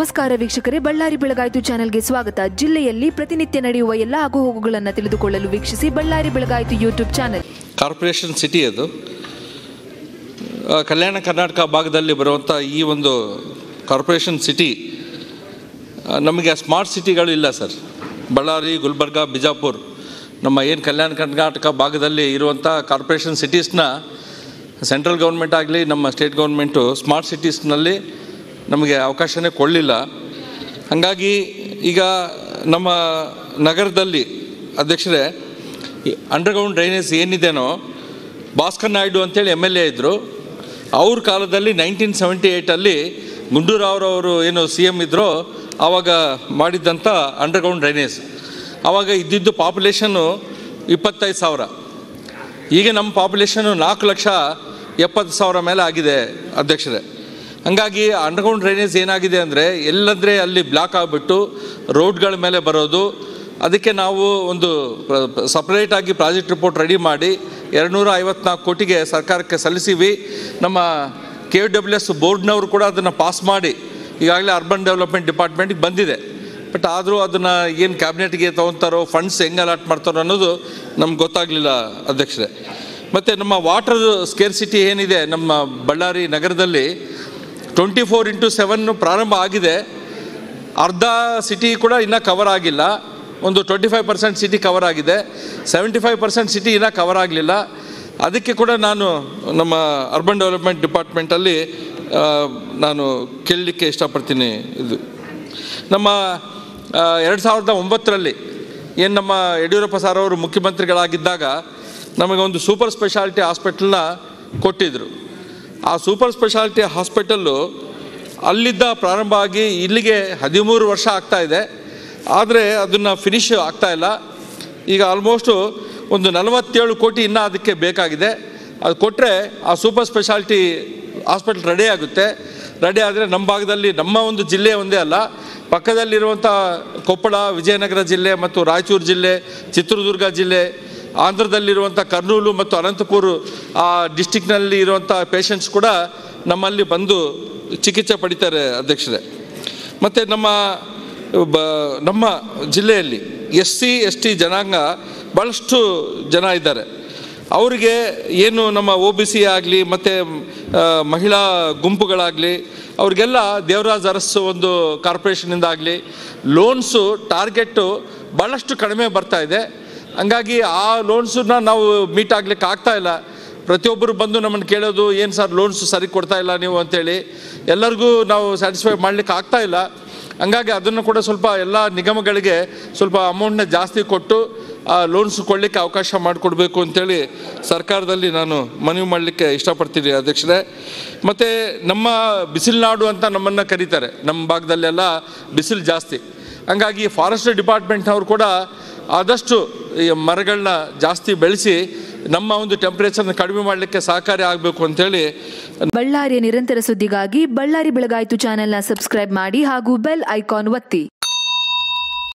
ನಮಸ್ಕಾರ ವೀಕ್ಷಕರೇ, ಬಳ್ಳಾರಿ ಬೆಳಗಾಯಿತು ಚಾನೆಲ್ಗೆ ಸ್ವಾಗತ. ಜಿಲ್ಲೆಯಲ್ಲಿ ಪ್ರತಿನಿತ್ಯ ನಡೆಯುವ ಎಲ್ಲ ಆಗುಹೋಗುಗಳನ್ನು ತಿಳಿದುಕೊಳ್ಳಲು ವೀಕ್ಷಿಸಿ ಬಳ್ಳಾರಿ ಬೆಳಗಾಯಿತು ಯೂಟ್ಯೂಬ್ ಚಾನೆಲ್. ಕಾರ್ಪೊರೇಷನ್ ಸಿಟಿ ಅದು ಕಲ್ಯಾಣ ಕರ್ನಾಟಕ ಭಾಗದಲ್ಲಿ ಬರುವಂಥ ಈ ಒಂದು ಕಾರ್ಪೊರೇಷನ್ ಸಿಟಿ ನಮಗೆ ಸ್ಮಾರ್ಟ್ ಸಿಟಿಗಳು ಇಲ್ಲ ಸರ್. ಬಳ್ಳಾರಿ, ಗುಲ್ಬರ್ಗ, ಬಿಜಾಪುರ ನಮ್ಮ ಏನು ಕಲ್ಯಾಣ ಕರ್ನಾಟಕ ಭಾಗದಲ್ಲಿ ಇರುವಂಥ ಕಾರ್ಪೊರೇಷನ್ ಸಿಟೀಸ್ನ ಸೆಂಟ್ರಲ್ ಗೌರ್ಮೆಂಟ್ ಆಗಲಿ ನಮ್ಮ ಸ್ಟೇಟ್ ಗೌರ್ಮೆಂಟು ಸ್ಮಾರ್ಟ್ ಸಿಟೀಸ್ನಲ್ಲಿ ನಮಗೆ ಅವಕಾಶನೇ ಕೊಡಲಿಲ್ಲ. ಹಾಗಾಗಿ ಈಗ ನಮ್ಮ ನಗರದಲ್ಲಿ ಅಧ್ಯಕ್ಷರೇ ಅಂಡರ್ಗ್ರೌಂಡ್ ಡ್ರೈನೇಜ್ ಏನಿದೆನೋ ಭಾಸ್ಕರ್ ನಾಯ್ಡು ಅಂತೇಳಿ MLA ಇದ್ದರು. ಅವ್ರ ಕಾಲದಲ್ಲಿ 1978 ಗುಂಡೂರಾವ್ರವರು ಏನು CM ಇದ್ರೋ ಆವಾಗ ಮಾಡಿದ್ದಂಥ ಅಂಡರ್ಗ್ರೌಂಡ್ ಡ್ರೈನೇಜ್. ಆವಾಗ ಇದ್ದಿದ್ದು ಪಾಪ್ಯುಲೇಷನ್ನು 25,000. ಈಗ ನಮ್ಮ ಪಾಪ್ಯುಲೇಷನ್ನು 4,70,000 ಮೇಲೆ ಆಗಿದೆ ಅಧ್ಯಕ್ಷರೇ. ಹಾಗಾಗಿ ಅಂಡರ್ಗ್ರೌಂಡ್ ಡ್ರೈನೇಜ್ ಏನಾಗಿದೆ ಅಂದರೆ ಎಲ್ಲಂದರೆ ಅಲ್ಲಿ ಬ್ಲಾಕ್ ಆಗಿಬಿಟ್ಟು ರೋಡ್ಗಳ ಮೇಲೆ ಬರೋದು. ಅದಕ್ಕೆ ನಾವು ಒಂದು ಸಪ್ರೇಟಾಗಿ ಪ್ರಾಜೆಕ್ಟ್ ರಿಪೋರ್ಟ್ ರೆಡಿ ಮಾಡಿ 254 ಕೋಟಿಗೆ ಸರ್ಕಾರಕ್ಕೆ ಸಲ್ಲಿಸಿವಿ. ನಮ್ಮ KWS ಬೋರ್ಡ್ನವರು ಕೂಡ ಅದನ್ನು ಪಾಸ್ ಮಾಡಿ ಈಗಾಗಲೇ ಅರ್ಬನ್ ಡೆವಲಪ್ಮೆಂಟ್ ಡಿಪಾರ್ಟ್ಮೆಂಟಿಗೆ ಬಂದಿದೆ. ಬಟ್ ಆದರೂ ಅದನ್ನು ಏನು ಕ್ಯಾಬಿನೆಟ್ಗೆ ತೊಗೊತಾರೋ, ಫಂಡ್ಸ್ ಹೆಂಗೆ ಅಲಾಟ್ ಮಾಡ್ತಾರೋ ಅನ್ನೋದು ನಮ್ಗೆ ಗೊತ್ತಾಗಲಿಲ್ಲ ಅಧ್ಯಕ್ಷರೇ. ಮತ್ತು ನಮ್ಮ ವಾಟರ್ ಸ್ಕೇರ್ಸಿಟಿ ಏನಿದೆ ನಮ್ಮ ಬಳ್ಳಾರಿ ನಗರದಲ್ಲಿ 24x7 ಪ್ರಾರಂಭ ಆಗಿದೆ. ಅರ್ಧ ಸಿಟಿ ಕೂಡ ಇನ್ನೂ ಕವರ್ ಆಗಿಲ್ಲ. ಒಂದು 25% ಸಿಟಿ ಕವರ್ ಆಗಿದೆ, 75% ಸಿಟಿ ಇನ್ನೂ ಕವರ್ ಆಗಲಿಲ್ಲ. ಅದಕ್ಕೆ ಕೂಡ ನಾನು ನಮ್ಮ ಅರ್ಬನ್ ಡೆವಲಪ್ಮೆಂಟ್ ಡಿಪಾರ್ಟ್ಮೆಂಟಲ್ಲಿ ನಾನು ಕೇಳಲಿಕ್ಕೆ ಇಷ್ಟಪಡ್ತೀನಿ. ಇದು ನಮ್ಮ 2009 ಏನು ನಮ್ಮ ಯಡಿಯೂರಪ್ಪ ಸರ್ ಅವರು ಮುಖ್ಯಮಂತ್ರಿಗಳಾಗಿದ್ದಾಗ ನಮಗೆ ಒಂದು ಸೂಪರ್ ಸ್ಪೆಷಾಲಿಟಿ ಹಾಸ್ಪಿಟಲ್ನ ಕೊಟ್ಟಿದ್ದರು. ಆ ಸೂಪರ್ ಸ್ಪೆಷಾಲಿಟಿ ಹಾಸ್ಪಿಟಲ್ಲು ಅಲ್ಲಿದ್ದ ಪ್ರಾರಂಭ ಆಗಿ ಇಲ್ಲಿಗೆ 13 ವರ್ಷ ಆಗ್ತಾಯಿದೆ. ಆದರೆ ಅದನ್ನು ಫಿನಿಶ್ ಆಗ್ತಾಯಿಲ್ಲ. ಈಗ ಆಲ್ಮೋಸ್ಟು ಒಂದು 47 ಕೋಟಿ ಇನ್ನೂ ಅದಕ್ಕೆ ಬೇಕಾಗಿದೆ. ಅದು ಕೊಟ್ಟರೆ ಆ ಸೂಪರ್ ಸ್ಪೆಷಾಲಿಟಿ ಹಾಸ್ಪಿಟಲ್ ರೆಡಿ ಆಗುತ್ತೆ. ರೆಡಿ ಆದರೆ ನಮ್ಮ ಭಾಗದಲ್ಲಿ ನಮ್ಮ ಒಂದು ಜಿಲ್ಲೆ ಒಂದೇ ಅಲ್ಲ, ಪಕ್ಕದಲ್ಲಿರುವಂಥ ಕೊಪ್ಪಳ, ವಿಜಯನಗರ ಜಿಲ್ಲೆ ಮತ್ತು ರಾಯಚೂರು ಜಿಲ್ಲೆ, ಚಿತ್ರದುರ್ಗ ಜಿಲ್ಲೆ, ಆಂಧ್ರದಲ್ಲಿರುವಂಥ ಕರ್ನೂಲು ಮತ್ತು ಅನಂತಪುರ ಆ ಡಿಸ್ಟಿಕ್ನಲ್ಲಿ ಇರುವಂಥ ಪೇಷಂಟ್ಸ್ ಕೂಡ ನಮ್ಮಲ್ಲಿ ಬಂದು ಚಿಕಿತ್ಸೆ ಪಡಿತಾರೆ ಅಧ್ಯಕ್ಷರೇ. ಮತ್ತು ನಮ್ಮ ಜಿಲ್ಲೆಯಲ್ಲಿ SC ST ಜನಾಂಗ ಭಾಳಷ್ಟು ಜನ ಇದ್ದಾರೆ. ಅವರಿಗೆ ಏನು ನಮ್ಮ OBC ಆಗಲಿ ಮತ್ತು ಮಹಿಳಾ ಗುಂಪುಗಳಾಗಲಿ ಅವ್ರಿಗೆಲ್ಲ ದೇವರಾಜ್ ಅರಸು ಒಂದು ಕಾರ್ಪೊರೇಷನಿಂದ ಆಗಲಿ ಲೋನ್ಸು ಟಾರ್ಗೆಟ್ಟು ಭಾಳಷ್ಟು ಕಡಿಮೆ ಬರ್ತಾಯಿದೆ. ಹಂಗಾಗಿ ಆ ಲೋನ್ಸನ್ನ ನಾವು ಮೀಟ್ ಆಗಲಿಕ್ಕೆ ಆಗ್ತಾಯಿಲ್ಲ. ಪ್ರತಿಯೊಬ್ಬರು ಬಂದು ನಮ್ಮನ್ನು ಕೇಳೋದು, ಏನು ಸರ್ ಲೋನ್ಸು ಸರಿ ಕೊಡ್ತಾಯಿಲ್ಲ ನೀವು ಅಂತೇಳಿ. ಎಲ್ಲರಿಗೂ ನಾವು ಸ್ಯಾಟಿಸ್ಫೈ ಮಾಡಲಿಕ್ಕೆ ಆಗ್ತಾಯಿಲ್ಲ. ಹಂಗಾಗಿ ಅದನ್ನು ಕೂಡ ಸ್ವಲ್ಪ ಎಲ್ಲ ನಿಗಮಗಳಿಗೆ ಸ್ವಲ್ಪ ಅಮೌಂಟ್ನ ಜಾಸ್ತಿ ಕೊಟ್ಟು ಆ ಲೋನ್ಸ್ ಕೊಡಲಿಕ್ಕೆ ಅವಕಾಶ ಮಾಡಿಕೊಡ್ಬೇಕು ಅಂತೇಳಿ ಸರ್ಕಾರದಲ್ಲಿ ನಾನು ಮನವಿ ಮಾಡಲಿಕ್ಕೆ ಇಷ್ಟಪಡ್ತೀನಿ ಅಧ್ಯಕ್ಷರೇ. ಮತ್ತು ನಮ್ಮ ಬಿಸಿಲುನಾಡು ಅಂತ ನಮ್ಮನ್ನು ಕರೀತಾರೆ. ನಮ್ಮ ಭಾಗದಲ್ಲೆಲ್ಲ ಬಿಸಿಲು ಜಾಸ್ತಿ. ಹಂಗಾಗಿ ಫಾರೆಸ್ಟ್ ಡಿಪಾರ್ಟ್ಮೆಂಟ್ನವ್ರು ಕೂಡ ಆದಷ್ಟು ಈ ಮರಗಳನ್ನ ಜಾಸ್ತಿ ಬೆಳೆಸಿ ನಮ್ಮ ಒಂದು ಟೆಂಪ್ರೇಚರ್ನ ಕಡಿಮೆ ಮಾಡಲಿಕ್ಕೆ ಸಹಕಾರಿ ಆಗಬೇಕು ಅಂತೇಳಿ. ಬಳ್ಳಾರಿಯ ನಿರಂತರ ಸುದ್ದಿಗಾಗಿ ಬಳ್ಳಾರಿ ಬೆಳಗಾಯಿತು ಚಾನೆಲ್ನ ಸಬ್ಸ್ಕ್ರೈಬ್ ಮಾಡಿ ಹಾಗೂ ಬೆಲ್ ಐಕಾನ್ ಒತ್ತಿ.